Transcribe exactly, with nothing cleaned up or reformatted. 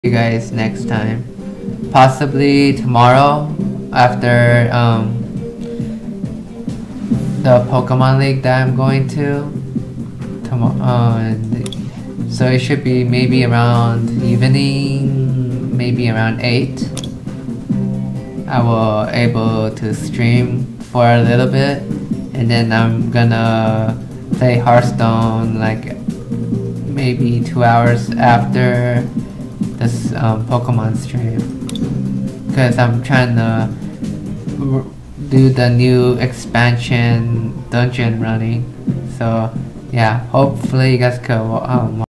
you guys next time. Possibly tomorrow after um, the Pokemon League that I'm going to. Tomorrow, uh, so it should be maybe around evening, maybe around eight. I will able to stream for a little bit, and then I'm gonna play Hearthstone like maybe two hours after this um, Pokemon stream, because I'm trying to do the new expansion dungeon running. So yeah, hopefully you guys could um,